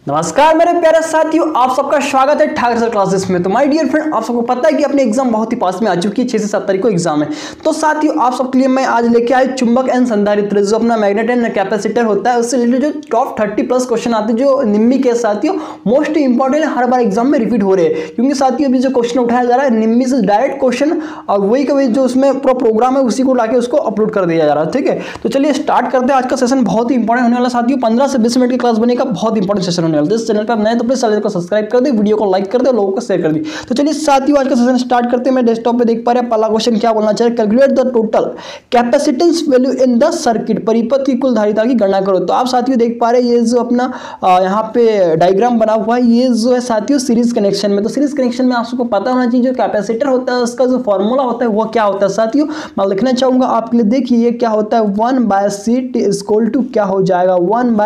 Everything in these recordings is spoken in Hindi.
नमस्कार मेरे प्यारे साथियों, आप सबका स्वागत है ठाकर सर क्लासेस में। तो माय डियर फ्रेंड, आप सबको पता है कि अपने एग्जाम बहुत ही पास में आ चुकी है। 6 से 7 तारीख को एग्जाम है। तो साथियों, आप सबके लिए मैं आज लेके आया चुंबक एंड संधारित्र, जो अपना मैग्नेट एंड कैपेसिटर होता है, उससे रिलेटेड जो टॉप 30+ क्वेश्चन आते हैं, जो निम्मी के साथियों मोस्ट इंपॉर्टेंट है, हर बार एग्जाम में रिपीट हो रहे हैं। क्योंकि साथियों अभी जो क्वेश्चन उठाया जा रहा है निम्मी से डायरेक्ट क्वेश्चन, और वही कभी जो उसमें पूरा प्रोग्राम है उसी को लाके उसको अपलोड कर दिया जा रहा है। ठीक है, तो चलिए स्टार्ट करते हैं। आज का सेशन बहुत ही इंपॉर्टेंट होने वाला साथियों, 15 से 20 मिनट की क्लास बनेगा, बहुत इंपॉर्टेंट सेशन होने वाला है। इस चैनल पर तो प्लीज चैनल को सब्सक्राइब कर दे, वीडियो को लाइक कर दे, लोगों को शेयर कर दी। तो चलिए साथियों आज का सेशन स्टार्ट करते हैं। मैं डेस्कटॉप पे देख पा रहे हैं पहला क्वेश्चन क्या बोलना चाहिए, calculate the total capacitance value in the circuit, परिपथ की कुल धारिता की गणना करो। तो आप साथियों देख पा रहे हैं ये जो अपना यहाँ पे डायग्राम बना हुआ है, ये जो है साथियों सीरीज कनेक्शन में। तो सीरीज कनेक्शन में आप सबको पता होना चाहिए जो कैपेसिटर होता है उसका जो फॉर्मूला होता है वो क्या होता है। साथियों मैं लिखना चाहूंगा आपके लिए, देखिए ये क्या होता है, 1/C इक्वल टू क्या हो जाएगा,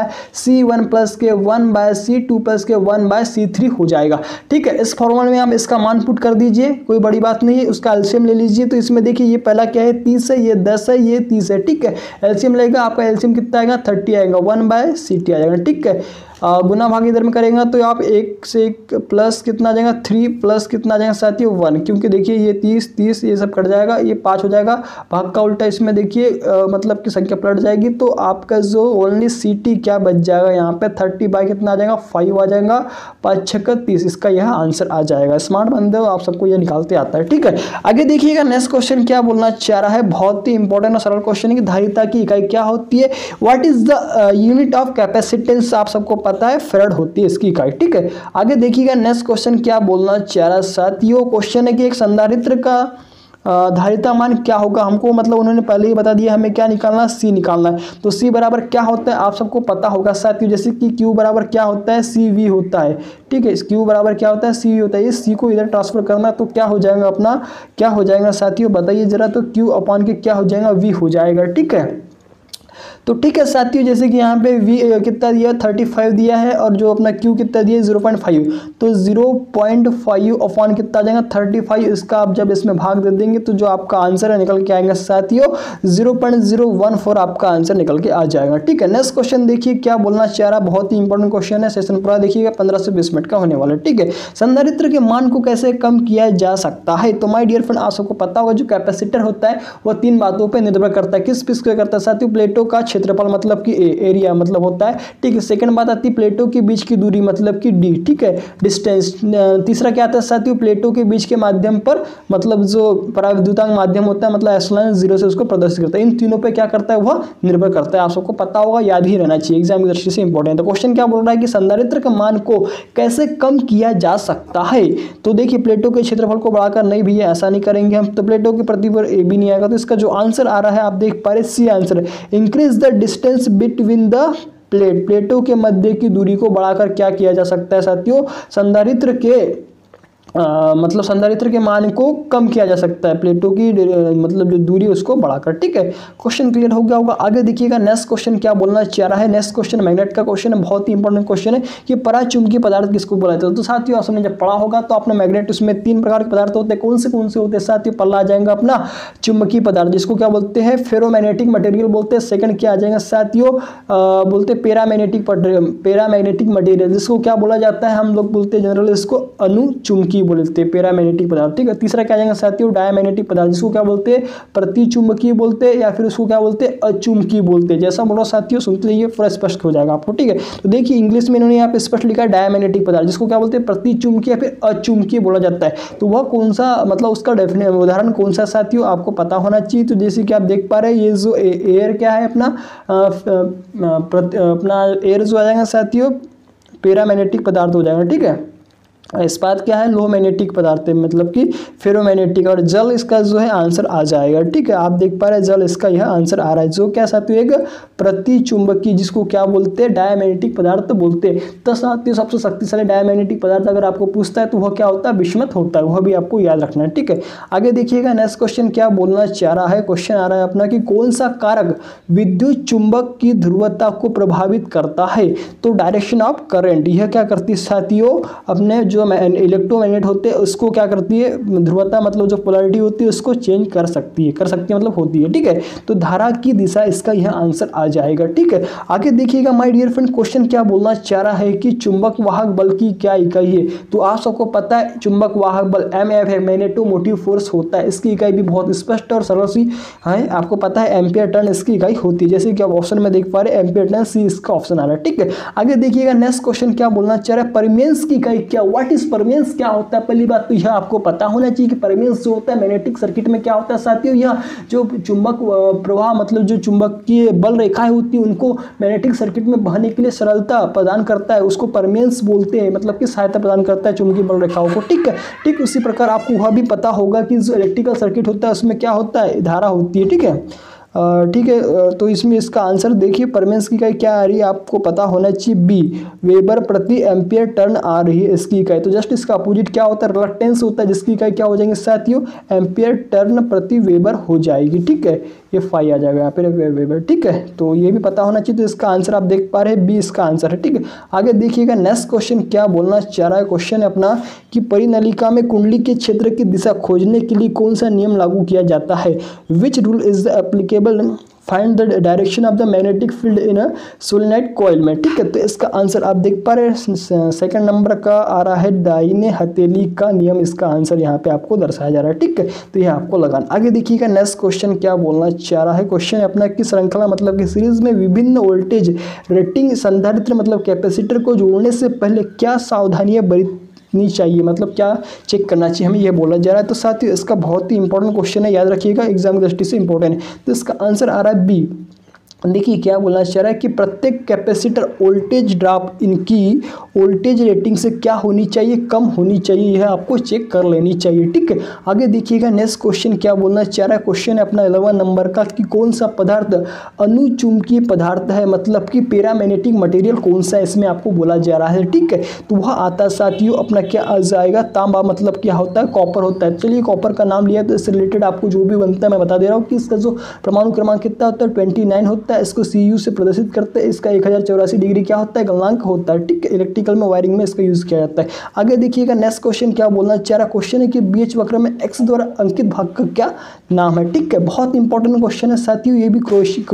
1/C1 प्लस के 1/C2 प्लस के 1/C3 हो जाएगा। ठीक है, इस फॉर्मूले में आप इसका मान पुट कर दीजिए, कोई बड़ी बात नहीं है। उसका एलसीएम ले लीजिए। तो इसमें देखिए ये पहला क्या है, 30 है, ये 10 है, ये 30 है। ठीक है, एलसीएम लेगा आपका, एलसीएम कितना आएगा, 30 आएगा, 1/CT आ जाएगा। ठीक है, गुना भाग इधर में करेंगे तो आप 1 से 1 प्लस कितना आ जाएगा, 3 प्लस कितना आ जाएगा साथियों 1, क्योंकि देखिए ये 30 ये सब कट जाएगा, ये 5 हो जाएगा, भाग का उल्टा इसमें देखिए मतलब की संख्या पलट जाएगी। तो आपका जो ओनली CT क्या बच जाएगा यहाँ पे, 30 बाई कितना आ जाएगा, 5 आ जाएगा, 5 6 30, इसका यह आंसर आ जाएगा। स्मार्ट बंदे हो आप, सबको ये निकालते आता है। ठीक है, आगे देखिएगा नेक्स्ट क्वेश्चन क्या बोलना चाह रहा है, बहुत ही इंपॉर्टेंट और सरल क्वेश्चन है कि धारिता की इकाई क्या होती है, what is the unit of capacitance, आप सबको पता है फैराड होती है इसकी इकाई। ठीक है, आगे देखिएगा नेक्स्ट क्वेश्चन क्या बोलना चाह रहा है साथियों, क्वेश्चन है कि एक संधारित्र का धारिता मान क्या होगा। हमको मतलब उन्होंने पहले ही बता दिया हमें क्या निकालना है, C निकालना है। तो C बराबर क्या होता है आप सबको पता होगा साथियों, जैसे कि Q बराबर क्या होता है, CV होता है। ठीक है, Q बराबर क्या होता है, CV होता है। ये C को इधर ट्रांसफर करना तो क्या हो जाएगा अपना, क्या हो जाएगा साथियों बताइए जरा, तो Q अपॉन के क्या हो जाएगा, V हो जाएगा। ठीक है, तो ठीक है साथियों, जैसे कि यहाँ पे V कितना दिया, 35 दिया है, और जो अपना Q कितना दिया 0.5, तो 0.5 अपॉन कितना आ जाएगा 35, इसका आप जब इसमें भाग दे देंगे तो जो आपका आंसर है निकल के आएगा साथियों 0.014 आपका आंसर निकल के आ जाएगा। ठीक है, नेक्स्ट क्वेश्चन देखिए क्या बोलना चाह रहा है, बहुत ही इंपॉर्टेंट क्वेश्चन है, सेशन पूरा देखिएगा, 15 से 20 मिनट का होने वाला है। ठीक है, संधारित्र के मान को कैसे कम किया जा सकता है। तो माय डियर फ्रेंड, आप सबको पता होगा जो कैपेसिटर होता है वो 3 बातों पर निर्भर करता है। किस पे करता है साथियों, प्लेटों का क्षेत्रफल मतलब कि एरिया मतलब होता है। ठीक है, सेकंड बात आती है प्लेटों के बीच की दूरी मतलब कि D। ठीक है, डिस्टेंस। तीसरा क्या आता है साथियों, प्लेटों के बीच के माध्यम पर मतलब जो पराविद्युतांक माध्यम होता है मतलब एप्सिलॉन 0 से उसको प्रदर्शित करता है। इन तीनों पे क्या करता है, वह निर्भर करता है। आप सबको पता होगा, याद ही रहना चाहिए, एग्जाम की दृष्टि से इंपॉर्टेंट है। तो क्वेश्चन क्या बोल रहा है कि संधारित्र के मान को कैसे कम किया जा सकता है। तो देखिए प्लेटों के क्षेत्रफल को बढ़ाकर, नहीं भैया ऐसा नहीं करेंगे हम, तो प्लेटों के प्रति पर A भी नहीं आएगा। तो इसका जो आंसर आ रहा है आप देख पा रहे C answer, increase the distance between the प्लेटों के मध्य की दूरी को बढ़ाकर क्या किया जा सकता है साथियों, संधारित्र के मतलब संधारित्र के मान को कम किया जा सकता है, प्लेटों की मतलब जो दूरी उसको बढ़ाकर। ठीक है, क्वेश्चन क्लियर हो गया होगा। आगे देखिएगा नेक्स्ट क्वेश्चन क्या बोलना चाह रहा है, नेक्स्ट क्वेश्चन मैग्नेट का क्वेश्चन है, बहुत ही इंपॉर्टेंट क्वेश्चन है कि पराचुंबकीय पदार्थ किसको बोला जाता है। तो साथियों आपने जब पढ़ा होगा तो आपने मैग्नेट, उसमें 3 प्रकार के पदार्थ होते हैं, कौन से होते हैं साथियों, पहला आ जाएगा अपना चुंबकीय पदार्थ जिसको क्या बोलते हैं, फेरोमैग्नेटिक मटेरियल बोलते हैं। सेकंड क्या आ जाएगा साथियों, बोलते हैं पैरामैग्नेटिक मटेरियल जिसको क्या बोला जाता है, हम लोग बोलते हैं जनरल इसको अनुचुंबकीय बोलते हैं, पैरामैग्नेटिक पदार्थ। ठीक है, तीसरा क्या आ जाएगा साथियों, डायमैग्नेटिक पदार्थ जिसको क्या बोलते हैं, प्रतिचुंबकीय बोलते हैं, या फिर उसको क्या बोलते हैं, अचुंबकीय बोलते हैं। जैसा बोलो साथियों सुनते रहिए, पूरा स्पष्ट हो जाएगा आपको। ठीक है, तो देखिए इंग्लिश में इन्होंने यहाँ पे स्पष्ट लिखा है डायमैग्नेटिक पदार्थ जिसको क्या बोलते हैं, प्रतिचुंबकीय या फिर अचुंबकीय बोला जाता है। तो वह कौन सा मतलब उसका उदाहरण कौन सा साथियों आपको पता होना चाहिए। तो जैसे कि आप देख पा रहे हैं ये जो एयर क्या है अपना एयर जो आ जाएगा साथियों पैरामैग्नेटिक पदार्थ हो जाएगा। ठीक है, इस्पात क्या है, लो मैग्नेटिक पदार्थ है मतलब कि फेरोमैग्नेटिक, और जल इसका जो है आंसर आ जाएगा। ठीक है, आप देख पा रहे हैं जल इसका यह आंसर आ रहा है, जो क्या साथियों एक प्रतिचुंबकीय जिसको क्या बोलते हैं, डायमैग्नेटिक पदार्थ बोलते हैं। तो साथियों सबसे शक्तिशाली डायमैग्नेटिक पदार्थ अगर आपको पूछता है तो वह क्या होता है, बिस्मथ होता है, वह भी आपको याद रखना है। ठीक है, आगे देखिएगा नेक्स्ट क्वेश्चन क्या बोलना चाह रहा है, क्वेश्चन आ रहा है अपना कि कौन सा कारक विद्युत चुंबक की ध्रुवता को प्रभावित करता है। तो डायरेक्शन ऑफ करंट, यह क्या करती है साथियों, अपने जो जो इलेक्ट्रोमैग्नेट होते हैं उसको क्या करती है, ध्रुवता मतलब जो पोलैरिटी होती है उसको चेंज कर सकती है मतलब होती है। ठीक है, तो धारा की दिशा इसका यह आंसर आ जाएगा। ठीक है, आगे देखिएगा माय डियर फ्रेंड, क्वेश्चन क्या बोलना चाह रहा है कि चुंबक वाहक बल की क्या इकाई है। तो आप सबको पता है चुंबक वाहक बल MF है, मैग्नेटोमोटिव फोर्स होता है। इसकी इकाई भी बहुत स्पष्ट और सरल सी है, आपको पता है एम्पियर टर्न इसकी इकाई होती है, जैसे कि आप ऑप्शन में देख पा रहे हैं एम्पियर टर्न, सी इसका ऑप्शन आ रहा है। ठीक है, आगे देखिएगा नेक्स्ट क्वेश्चन क्या बोलना चाह रहा है, परमेंस की इकाई क्या, व्हाट इज परमेंस, क्या होता है। पहली बात तो यह आपको पता होना चाहिए कि परमेंस जो होता है मैग्नेटिक सर्किट में क्या होता है साथियों, यह जो चुंबक प्रवाह मतलब जो चुंबकीय बल रेखाएं होती है उनको मैग्नेटिक सर्किट में बहने के लिए सरलता प्रदान करता है, उसको परमेंस बोलते हैं, मतलब कि सहायता प्रदान करता है चुंबकीय बल रेखाओं को। ठीक है, ठीक उसी प्रकार आपको वह भी पता होगा कि जो इलेक्ट्रिकल सर्किट होता है उसमें क्या होता है, धारा होती है। ठीक है, ठीक है, तो इसमें इसका आंसर देखिए परमेंस की इकाई क्या आ रही है, आपको पता होना चाहिए बी, वेबर प्रति एम्पियर टर्न आ रही है इसकी इकाई। तो जस्ट इसका अपोजिट क्या होता है, रिलक्टेंस होता है, जिसकी इकाई क्या हो जाएंगे साथियों, एम्पियर टर्न प्रति वेबर हो जाएगी। ठीक है, ये फाई आ जाएगा यहाँ पे वेबर। ठीक है, तो ये भी पता होना चाहिए, तो इसका आंसर आप देख पा रहे हैं बी इसका आंसर है। ठीक है, आगे देखिएगा नेक्स्ट क्वेश्चन क्या बोलना चाह रहा है, क्वेश्चन है अपना कि परिनलिका में कुंडली के क्षेत्र की दिशा खोजने के लिए कौन सा नियम लागू किया जाता है, which rule is the applicable, find the direction of the magnetic field in a solenoid coil में। ठीक है, तो इसका आंसर आप देख पा रहे हैं सेकंड नंबर का आ रहा है दाहिने हथेली का नियम, इसका आंसर यहाँ पे आपको दर्शाया जा रहा है। ठीक है, तो यह आपको लगाना। आगे देखिएगा नेक्स्ट क्वेश्चन क्या बोलना चाह रहा है, क्वेश्चन अपना की श्रृंखला मतलब कि सीरीज में विभिन्न वोल्टेज रेटिंग संधारित्र मतलब कैपेसिटर को जोड़ने से पहले क्या सावधानियां बरतनी चाहिए, मतलब क्या चेक करना चाहिए, हमें यह बोला जा रहा है। तो साथियों इसका बहुत ही इंपॉर्टेंट क्वेश्चन है, याद रखिएगा, एग्जाम की दृष्टि से इंपॉर्टेंट है। तो इसका आंसर आ रहा है बी। देखिए क्या बोलना चाह रहा है कि प्रत्येक कैपेसिटर वोल्टेज ड्रॉप इनकी वोल्टेज रेटिंग से क्या होनी चाहिए, कम होनी चाहिए, यह आपको चेक कर लेनी चाहिए। ठीक है, आगे देखिएगा नेक्स्ट क्वेश्चन क्या बोलना चाह रहा है, क्वेश्चन है अपना 11 नंबर का कि कौन सा पदार्थ अनुचुंबकीय पदार्थ है, मतलब कि पैरामैग्नेटिक मटेरियल कौन सा है, इसमें आपको बोला जा रहा है। ठीक है, तो वह आता है साथियों अपना क्या आ जाएगा, तांबा, मतलब क्या होता है, कॉपर होता है। चलिए कॉपर का नाम लिया तो इससे रिलेटेड आपको जो भी बनता है मैं बता दे रहा हूँ कि इसका जो परमाणु क्रमांक कितना होता है 29 होता है, इसको Cu से प्रदर्शित करते हैं, इसका 1084 डिग्री क्या होता है, गलनांक होता है। ठीक है, इलेक्ट्रिकल में वायरिंग में इसका यूज किया जाता है। आगे देखिएगा नेक्स्ट क्वेश्चन क्या बोलना चाह रहा है, क्वेश्चन है कि बीएच वक्र में एक्स द्वारा अंकित भाग का क्या नाम है। ठीक है, बहुत इंपॉर्टेंट क्वेश्चन है साथियों, ये भी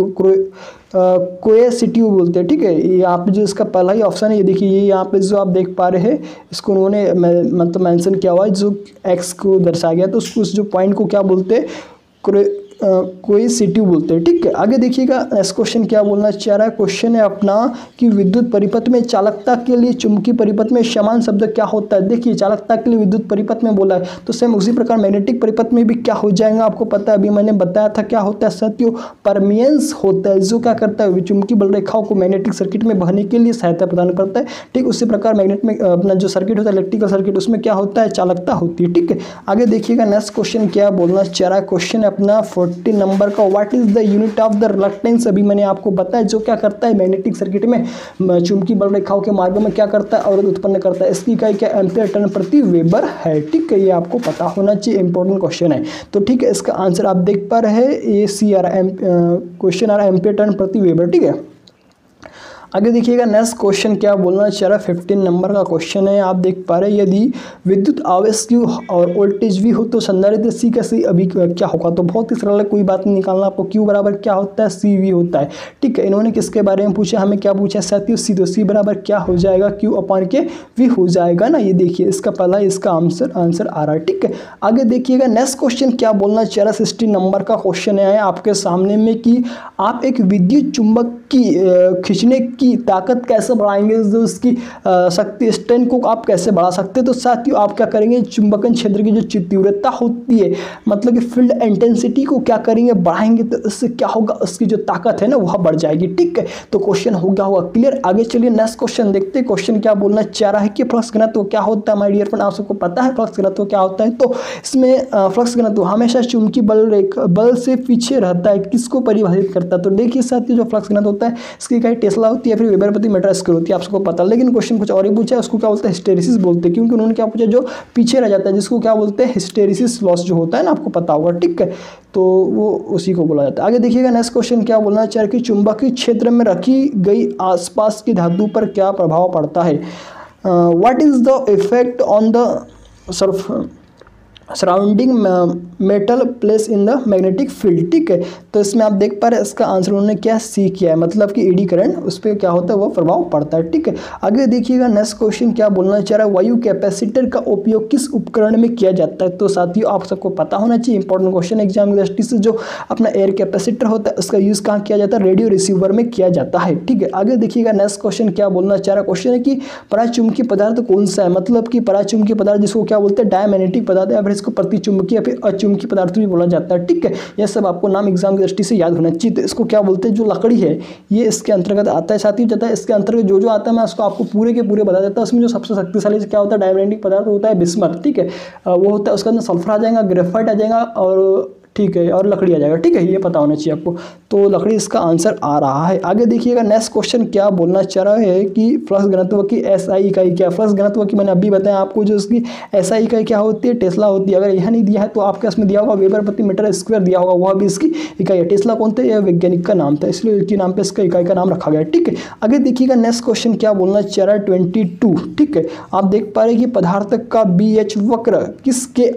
कोएसिटिव बोलते हैं। ठीक है, यहाँ पे जो इसका पहला ही ऑप्शन है, ये देखिए, ये यहाँ पे जो आप देख पा रहे हैं इसको उन्होंने मतलब मेंशन किया हुआ है, जो एक्स को दर्शाया गया, तो उस जो पॉइंट को क्या बोलते हैं, कोएसिटिव बोलते हैं। ठीक है, आगे देखिएगा नेक्स्ट क्वेश्चन क्या बोलना चाह रहा है, क्वेश्चन है अपना कि विद्युत परिपथ में चालकता के लिए चुंबकीय परिपथ में समान शब्द क्या होता है। देखिए चालकता के लिए विद्युत परिपथ में बोला है, तो सेम उसी प्रकार मैग्नेटिक परिपथ में भी क्या हो जाएगा, आपको पता है, अभी मैंने बताया था क्या होता है साथियों, परमियंस होता है, जो क्या करता है चुंबकीय बल रेखाओं को मैग्नेटिक सर्किट में बहने के लिए सहायता प्रदान करता है। ठीक उसी प्रकार मैग्नेट में अपना जो सर्किट होता है इलेक्ट्रिकल सर्किट, उसमें क्या होता है, चालकता होती है। ठीक है, आगे देखिएगा नेक्स्ट क्वेश्चन क्या बोलना चाह रहा है, क्वेश्चन है अपना 40 नंबर का, what is the unit of the reluctance. अभी मैंने आपको बताया जो क्या करता है मैग्नेटिक सर्किट में चुंबकीय बल रेखाओं के मार्ग में क्या करता है, अवरोध उत्पन्न करता है, इसकी इकाई क्या एम्पियर टर्न प्रति वेबर है। ठीक है, ये आपको पता होना चाहिए, इंपॉर्टेंट क्वेश्चन है। तो ठीक है, इसका आंसर आप देख पा रहे हैं, ये सी आ रहा है, क्वेश्चन आ रहा है एम्पियर टर्न प्रति वेबर। ठीक है, आगे देखिएगा नेक्स्ट क्वेश्चन क्या बोलना चाह रहा है, 15 नंबर का क्वेश्चन है, आप देख पा रहे हैं, यदि विद्युत आवेश Q और वोल्टेज V हो तो संधारित्र C का C अभी क्या होगा। तो बहुत ही सरल है, कोई बात नहीं निकालना आपको, Q बराबर क्या होता है, CV होता है। ठीक है, इन्होंने किसके बारे में पूछा, हमें क्या पूछा साथियों, C, तो C बराबर क्या हो जाएगा, Q अपान के V हो जाएगा ना। ये देखिए इसका पहला इसका आंसर आ रहा है। ठीक है, आगे देखिएगा नेक्स्ट क्वेश्चन क्या बोलना चाह रहा है, 16 नंबर का क्वेश्चन है आपके सामने में कि आप एक विद्युत चुंबक की खींचने की ताकत कैसे बढ़ाएंगे, जो उसकी शक्ति स्ट्रेंथ को आप कैसे बढ़ा सकते हैं। तो साथियों आप क्या करेंगे, चुंबकन क्षेत्र की जो तीव्रता होती है, मतलब कि फील्ड इंटेंसिटी को क्या करेंगे, बढ़ाएंगे, तो इससे क्या होगा, उसकी जो ताकत है ना वह बढ़ जाएगी। ठीक है, तो क्वेश्चन हो गया होगा क्लियर। आगे चलिए नेक्स्ट क्वेश्चन देखते हैं, क्वेश्चन क्या बोलना चाह रहा है कि फ्लक्स घनत्व क्या होता है। माय डियर फ्रेंड, आप सबको पता है फ्लक्स घनत्व क्या होता है। तो इसमें फ्लक्स घनत्व हमेशा चुंबकीय बल से पीछे रहता है, किसको परिभाषित करता है। तो देखिए साथियों, जो फ्लक्स घनत्व होता है इसकी इकाई टेस्ला होती है, फिर वेबर प्रति मीटर स्क्वायर होती है, आप सबको पता है। लेकिन क्वेश्चन कुछ और ही पूछा है, उसको क्या बोलते हैं, हिस्टेरिसिस बोलते हैं, क्योंकि उन्होंने क्या पूछा, जो पीछे रह जाता है जिसको क्या बोलते हैं, हिस्टेरिसिस लॉस जो होता है ना, आपको पता होगा। ठीक है, तो वो उसी को बोला जाता है। आगे देखिएगा नेक्स्ट क्वेश्चन क्या बोलना चाह रहा है कि चुंबकीय क्षेत्र में रखी गई आसपास की धातु पर क्या प्रभाव पड़ता है। What is the effect on the surrounding metal place in the magnetic field. ठीक है, तो इसमें आप देख पा रहे हैं इसका आंसर उन्होंने क्या सी किया है, मतलब कि एडी करंट उस पर क्या होता है वो प्रभाव पड़ता है। ठीक है, आगे देखिएगा नेक्स्ट क्वेश्चन क्या बोलना चाह रहा है, वायु कैपेसिटर का उपयोग किस उपकरण में किया जाता है। तो साथियों आप सबको पता होना चाहिए, इंपॉर्टेंट क्वेश्चन एग्जाम की दृष्टि से, जो अपना एयर कैपेसिटर होता है उसका यूज कहाँ किया जाता है, रेडियो रिसीवर में किया जाता है। ठीक है, आगे देखिएगा नेक्स्ट क्वेश्चन क्या बोलना चाह रहा है, क्वेश्चन है कि पराचुंबकीय पदार्थ कौन सा है, मतलब कि पराचुंबकीय पदार्थ जिसको क्या बोलते हैं, डायमैग्नेटिक पदार्थ है, इसको प्रतिचुंबकीय या फिर अचुंबकीय पदार्थ भी बोला जाता है। ठीक है, यह सब आपको नाम एग्जाम की दृष्टि से याद होना चाहिए। तो इसको क्या बोलते हैं, जो लकड़ी है ये इसके अंतर्गत आता है। साथ ही जाता है इसके अंतर्गत जो आता है मैं उसको आपको पूरे के पूरे बता देता हूँ। उसमें जो सबसे शक्तिशाली क्या होता है, डायमैग्नेटिक पदार्थ होता है बिस्मथ। ठीक है, वो होता है, उसके अंदर सल्फर आ जाएगा, ग्रेफाइट आ जाएगा और ठीक है और लकड़ी आ जाएगा। ठीक है, ये पता होना चाहिए आपको, तो लकड़ी इसका आंसर आ रहा है। आगे देखिएगा नेक्स्ट क्वेश्चन क्या बोलना चाह रहा है कि फ्लक्स घनत्व की एसआई इकाई क्या। फ्लक्स घनत्व की मैंने अभी बताया आपको, जो उसकी एसआई इकाई क्या होती है, टेस्ला होती है। अगर यह नहीं दिया है तो आपके इसमें दिया होगा वेबर प्रति मीटर स्क्वायर दिया होगा, वह भी इसकी इकाई है। टेस्ला कौन थे, यह वैज्ञानिक का नाम था, इसलिए इसके नाम पर इसका इकाई का नाम रखा गया। ठीक है, आगे देखिएगा नेक्स्ट क्वेश्चन क्या बोलना चाह रहा है 22। ठीक है, आप देख पा रहे हैं कि पदार्थ का BH वक्र किसके,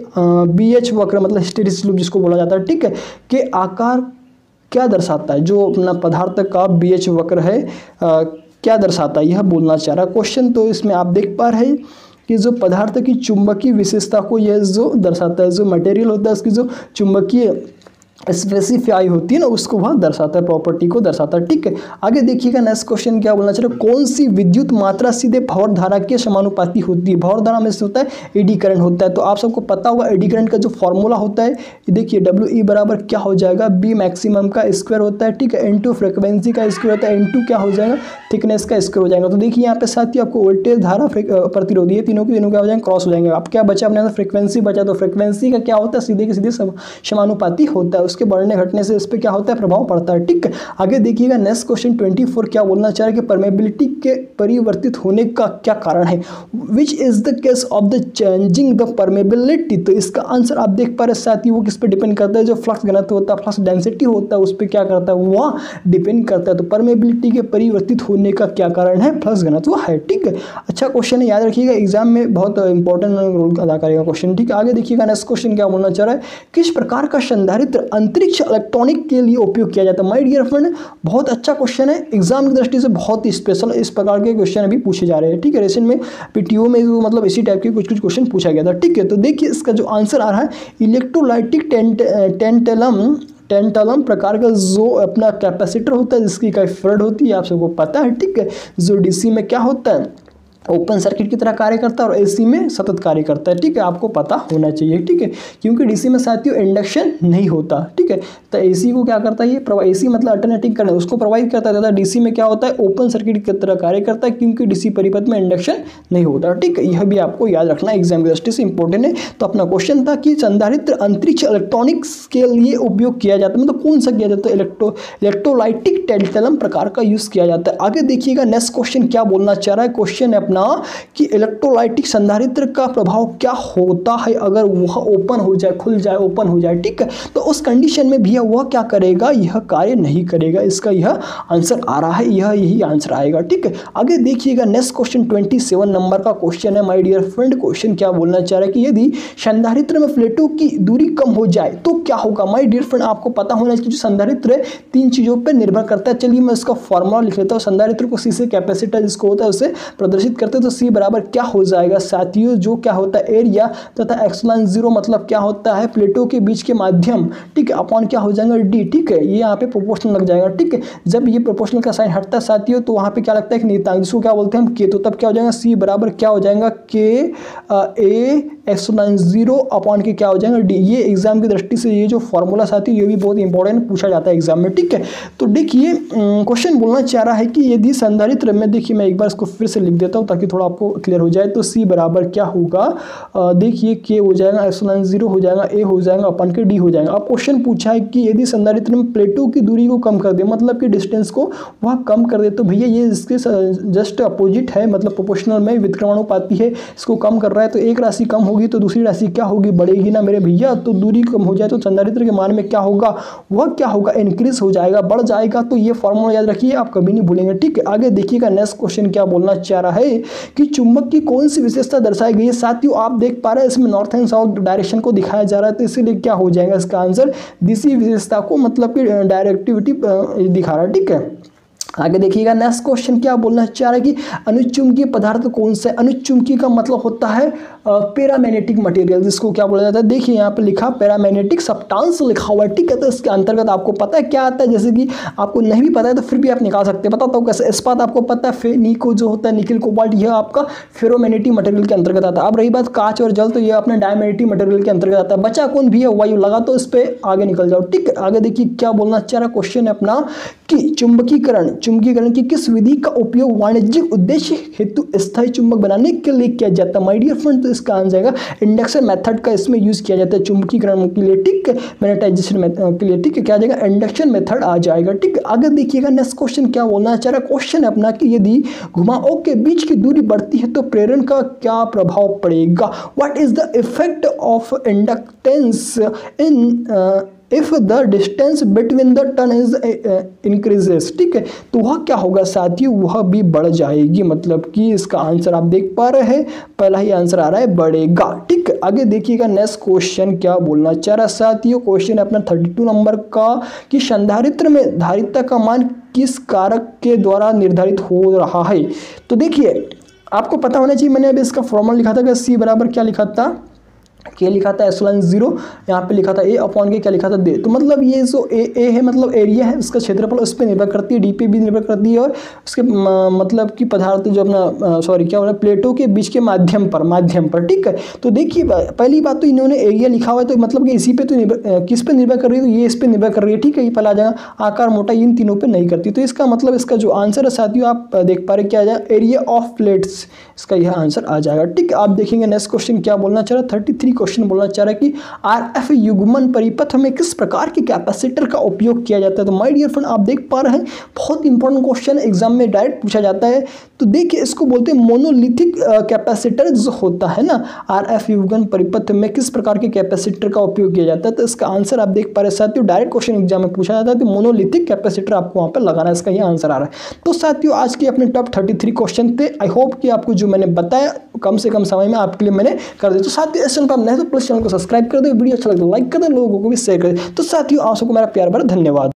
BH वक्र मतलब हिस्टेरिसिस लूप जिसको बोला जाता है। ठीक है, के आकार क्या दर्शाता है, जो अपना पदार्थ का BH वक्र है क्या दर्शाता है, यह बोलना चाह रहा है क्वेश्चन। तो इसमें आप देख पा रहे हैं कि जो पदार्थ की चुंबकीय विशेषता को यह जो दर्शाता है, जो मटेरियल होता है उसकी जो चुंबकीय स्पेसिफाई होती है ना, उसको वह दर्शाता है, प्रॉपर्टी को दर्शाता है। ठीक है, आगे देखिएगा नेक्स्ट क्वेश्चन क्या बोलना चाह रहा है, कौन सी विद्युत मात्रा सीधे भंवर धारा के समानुपाती होती है। भंवर धारा में से होता है एडी करंट होता है। तो आप सबको पता होगा एडी करंट का जो फॉर्मूला होता है, देखिए WE बराबर क्या हो जाएगा, B मैक्सिमम का स्क्वायर होता है। ठीक है, इनटू फ्रिक्वेंसी का स्क्वायर होता है, इनटू क्या हो जाएगा, थिकनेस का स्क्वायर हो जाएगा। तो देखिए यहाँ पे साथ ही आपको वोल्टेज, धारा, प्रतिरोधी है, तीनों के तीनों क्या हो जाएंगे, क्रॉस हो जाएंगे। अब क्या बचा अपने फ्रिक्वेंसी बचा, तो फ्रिक्वेंसी का क्या होता है, सीधे के सीधे समानुपाती होता है, उसके बढ़ने घटने से इस पर क्या होता है, प्रभाव पड़ता है। ठीक है, आगे देखिएगा नेक्स्ट क्वेश्चन 24 क्या बोलना चाह रहा है कि परमेबिलिटी के परिवर्तित होने का क्या कारण है, which is the case of the changing the permeability. तो इसका आंसर आप देख पा रहे साथ ही वो किस पे डिपेंड करता है, जो फ्लक्स घनत्व होता है, फ्लक्स डेंसिटी होता है, उस पर क्या करता है, वह डिपेंड करता है। तो परमेबिलिटी के परिवर्तित होने का क्या कारण है, फ्लक्स घनत्व है। ठीक है, अच्छा क्वेश्चन है, याद रखिएगा एग्जाम में बहुत इंपॉर्टेंट रोल अदा करेगा क्वेश्चन। ठीक है, आगे देखिएगा नेक्स्ट क्वेश्चन क्या बोलना चाह रहा है, किस प्रकार का संधारित्र अंतरिक्ष इलेक्ट्रॉनिक के लिए उपयोग किया जाता है। माय डियर फ्रेंड, बहुत अच्छा क्वेश्चन है, एग्जाम की दृष्टि से बहुत ही स्पेशल इस प्रकार के क्वेश्चन अभी पूछे जा रहे हैं। ठीक है, रिसेंट में PTO में मतलब इसी टाइप के कुछ कुछ क्वेश्चन पूछा गया था। ठीक है, तो देखिए इसका जो आंसर आ रहा है, इलेक्ट्रोलाइटिक टेंटलम प्रकार का जो अपना कैपेसिटर होता है, जिसकी इकाई फैराड होती है, आप सबको पता है। ठीक है, जो DC में क्या होता है, ओपन सर्किट की तरह कार्य करता है और AC में सतत कार्य करता है। ठीक है, आपको पता होना चाहिए। ठीक है, क्योंकि DC में साथियों इंडक्शन नहीं होता। ठीक है, तो AC को क्या करता है, ये AC मतलब अल्टरनेटिंग करंट उसको प्रोवाइड करता है। DC में क्या होता है, ओपन सर्किट की तरह कार्य करता है, क्योंकि DC परिपथ में इंडक्शन नहीं होता। ठीक है, यह भी आपको याद रखना एग्जाम की दृष्टि से इंपॉर्टेंट है। तो अपना क्वेश्चन था कि संधारित्र अंतरिक्ष इलेक्ट्रॉनिक्स के लिए उपयोग किया जाता है, मतलब कौन सा किया जाता है, इलेक्ट्रोलाइटिक टेंटलम प्रकार का यूज किया जाता है। आगे देखिएगा नेक्स्ट क्वेश्चन क्या बोलना चाह रहा है, क्वेश्चन है अपना कि इलेक्ट्रोलाइटिक संधारित्र का प्रभाव क्या होता है अगर वह ओपन हो जाए, खुल जाए, ओपन हो जाए। ठीक है, तो उस कंडीशन में भी वह क्या करेगा, यह कार्य नहीं करेगा। इसका यह आंसर आ रहा है, यही आंसर आएगा। ठीक है, आगे देखिएगा नेक्स्ट क्वेश्चन 27 नंबर का क्वेश्चन है माय डियर फ्रेंड। क्वेश्चन क्या बोलना चाह रहा है कि यदि संधारित्र में प्लेटों की दूरी कम हो जाए तो क्या होगा। माय डियर फ्रेंड, आपको पता होना चाहिए, जो संधारित्र है 3 चीजों पर निर्भर करता है। चलिए मैं इसका फॉर्मूला लिख लेता हूँ। संधारित्र को C से कैपेसिटर जिसको होता है उसे प्रदर्शित करते हैं, तो C बराबर क्या हो जाएगा साथियों, जो क्या होता है एरिया तथा ε0 मतलब क्या होता है, प्लेटों के बीच के माध्यम। ठीक है, अपॉन क्या हो जाएगा D। ठीक है, ये यहाँ पे प्रोपोर्शनल लग जाएगा। ठीक है, जब ये प्रोपोर्शनल का साइन हटता है साथियों, तो वहाँ पे क्या लगता है कि नियतांक, जिसको क्या बोलते हैं हम K। तो तब क्या हो जाएगा, C बराबर क्या हो जाएगा, K ε0 अपॉन के क्या हो जाएगा D। ये एग्जाम की दृष्टि से ये जो फॉर्मूला साथी, ये भी बहुत इंपॉर्टेंट पूछा जाता है एग्जाम में। ठीक है, तो देखिए क्वेश्चन बोलना चाह रहा है कि यदि संधारित्र में, देखिए मैं एक बार इसको फिर से लिख देता हूँ ताकि थोड़ा आपको क्लियर हो जाए। तो C बराबर क्या होगा, देखिए K हो जाएगा, ε0 हो जाएगा, A हो जाएगा, अपन के D हो जाएगा। अब क्वेश्चन पूछा है कि यदि संधारित्र में प्लेटों की दूरी को कम कर दे, मतलब कि डिस्टेंस को वह कम कर दे, तो भैया ये इसके जस्ट अपोजिट है, मतलब प्रोपोर्शनल में विक्रमानुपाती है, इसको कम कर रहा है। तो एक राशि कम होगी तो दूसरी राशि क्या होगी, बढ़ेगी ना मेरे भैया। तो दूरी कम हो जाए तो संधारित्र के मान में क्या होगा, वह क्या होगा, इंक्रीज हो जाएगा, बढ़ जाएगा। तो ये फॉर्मूला याद रखिए, आप कभी नहीं भूलेंगे। ठीक है, आगे देखिएगा नेक्स्ट क्वेश्चन क्या बोलना चाह रहा है है कि चुंबक की कौन सी विशेषता दर्शाई गई है। साथियों आप देख पा रहे हैं इसमें नॉर्थ एंड साउथ डायरेक्शन को दिखाया जा रहा है, तो इसीलिए क्या हो जाएगा इसका आंसर दिशा विशेषता को मतलब कि डायरेक्टिविटी दिखा रहा है। ठीक है, आगे देखिएगा नेक्स्ट क्वेश्चन क्या बोलना चाह रहा है कि अनुचुंबकीय पदार्थ कौन सा है। अनुचुंबकीय का मतलब होता है पैरामैग्नेटिक मटेरियल, जिसको क्या बोला जाता है, देखिए यहाँ पे लिखा पैरामैग्नेटिक सब्सटेंस लिखा हुआ है। ठीक है, तो इसके अंतर्गत आपको पता है क्या आता है, जैसे कि आपको नहीं भी पता है तो फिर भी आप निकाल सकते हैं। बताता हूँ कैसे। इस्पात आपको पता है, निको जो होता है निकल कोबाल्ट, यह आपका फेरोमैग्नेटिक मटेरियल के अंतर्गत आता है। अब रही बात कांच और जल, तो ये अपने डायमैग्नेटिक मटेरियल के अंतर्गत आता है। बचा कौन भी है, वायु लगा, तो इस पर आगे निकल जाओ। ठीक है, आगे देखिए क्या बोलना चाह रहा क्वेश्चन है अपना कि चुंबकीकरण की किस विधि का उपयोग वाणिज्यिक उद्देश्य हेतु स्थायी चुंबक बनाने के लिए किया जाता है। माय डियर फ्रेंड, तो इसका आंसर आएगा इंडक्शन मेथड का इसमें यूज किया जाता है चुंबकीकरण के लिए। ठीक है, मैग्नेटाइजेशन के लिए। ठीक है, क्या आ जाएगा, इंडक्शन मेथड आ जाएगा। ठीक है, आगे देखिएगा नेक्स्ट क्वेश्चन क्या बोलना चाह रहा है। क्वेश्चन है अपना कि यदि घुमावों के बीच की दूरी बढ़ती है तो प्रेरण का क्या प्रभाव पड़ेगा। What is the effect of inductance in if the distance between the turn is increases. ठीक है, तो वह क्या होगा साथियों, वह भी बढ़ जाएगी। मतलब कि इसका आंसर आप देख पा रहे हैं, पहला ही आंसर आ रहा है बढ़ेगा। ठीक है, आगे देखिएगा नेक्स्ट क्वेश्चन क्या बोलना चाह रहा है साथियों। क्वेश्चन है अपना 32 नंबर का कि संधारित्र में धारिता का मान किस कारक के द्वारा निर्धारित हो रहा है। तो देखिए आपको पता होना चाहिए, मैंने अभी इसका फॉर्मूला लिखा था कि सी बराबर क्या लिखा था, के लिखा था एप्सिलॉन 0, यहाँ पे लिखा था ए अपॉन के क्या लिखा था दे। तो मतलब ये जो ए है मतलब एरिया है, उसका क्षेत्रफल उस पर निर्भर करती है, डी पे भी निर्भर करती है, और उसके मतलब कि पदार्थ जो अपना क्या बोला प्लेटों के बीच के माध्यम पर। ठीक है, तो देखिए पहली बात तो इन्होंने एरिया लिखा हुआ है, तो मतलब कि इसी पे तो किस पे निर्भर कर रही है, तो ये इस पर निर्भर कर रही है। ठीक है, ये पहला आ जाएगा, आकार मोटा इन तीनों पर नहीं करती। तो इसका मतलब इसका जो आंसर है साथियों आप देख पा रहे क्या आ जाएगा, एरिया ऑफ प्लेट्स, इसका यह आंसर आ जाएगा। ठीक है, आप देखेंगे नेक्स्ट क्वेश्चन क्या बोलना चाह रहा है। 33 क्वेश्चन बोलना चाह रहा है कि आरएफ युग्मन परिपथ में किस प्रकार के कैपेसिटर का उपयोग किया जाता है। तो माय डियर फ्रेंड आप देख पा रहे हैं बहुत इंपॉर्टेंट क्वेश्चन एग्जाम में डायरेक्ट पूछा जाता है। तो देखिए इसको बोलते हैं मोनोलिथिक कैपेसिटर जो होता है ना, आरएफ युग्मन परिपथ में किस प्रकार के कैपेसिटर का उपयोग किया जाता है। तो इसका आंसर आप देख पा रहे साथियों, डायरेक्ट क्वेश्चन एग्जाम में पूछा जाता है, तो मोनोलिथिक कैपेसिटर आपको वहां पर लगाना है, इसका ये आंसर आ रहा है। तो साथियों आज के अपने टॉप 33 क्वेश्चन थे। आई होप कि आपको जो मैंने बताया कम से कम समय में आपके लिए मैंने कर दिया। तो साथियों इस चैनल पर आप नए तो प्लीज चैनल को सब्सक्राइब कर दो, वीडियो अच्छा लगता है लाइक कर दो, लोगों को भी शेयर कर दो। तो साथियों आप सबको मेरा प्यार भरा धन्यवाद।